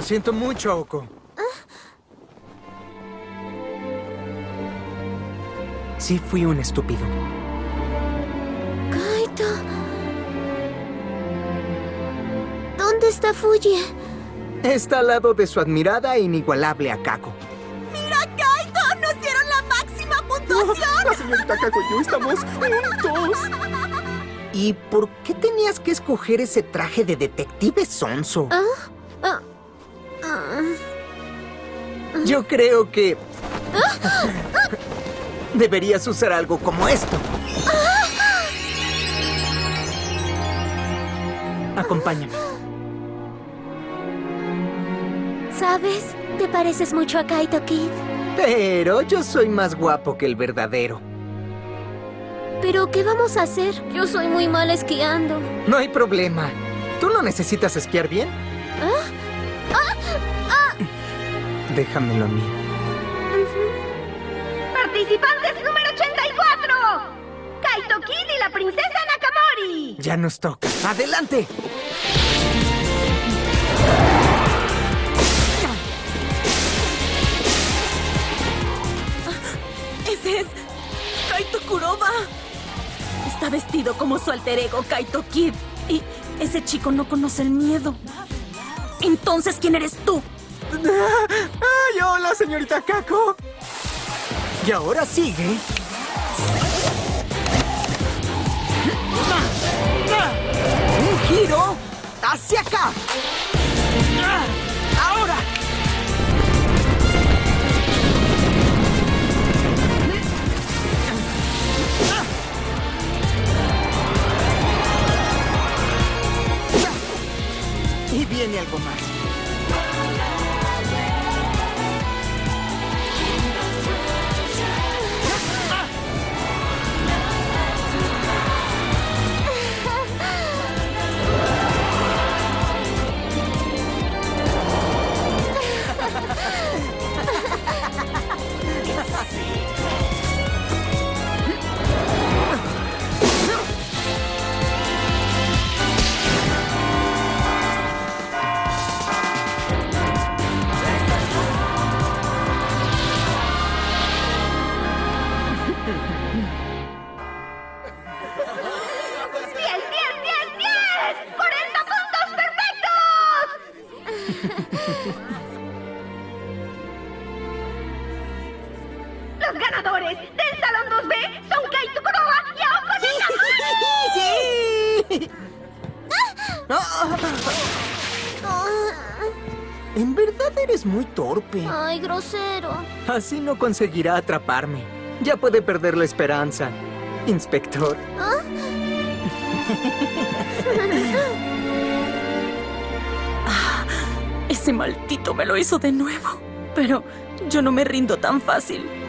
siento mucho, Oko. Sí fui un estúpido. Kaito. ¿Dónde está Fuji? Está al lado de su admirada e inigualable Akako. ¡Mira, Kaito! ¡Nos dieron la máxima puntuación! La señorita Akako y yo estamos juntos. ¿Y por qué tenías que escoger ese traje de detective sonso? Yo creo que... deberías usar algo como esto. Acompáñame. ¿Sabes? Te pareces mucho a Kaito Kid. Pero yo soy más guapo que el verdadero. ¿Pero qué vamos a hacer? Yo soy muy mal esquiando. No hay problema. ¿Tú no necesitas esquiar bien? Déjamelo a mí. ¡Participantes número 84! ¡Kaito Kid y la princesa Nakamori! Ya nos toca. ¡Adelante! ¡Ese es Kaito Kuroba! Está vestido como su alter ego, Kaito Kid. Y ese chico no conoce el miedo. Entonces, ¿quién eres tú? ¡Ay, hola, señorita Akako! Y ahora sigue... ¡un giro hacia acá! ¡Ahora! Y viene algo más. Los ganadores del Salón 2B son Kaito Kuroba y Aoko ¡Sí! En verdad eres muy torpe. Ay, grosero. Así no conseguirá atraparme. Ya puede perder la esperanza, inspector. Ese maldito me lo hizo de nuevo. Pero yo no me rindo tan fácil.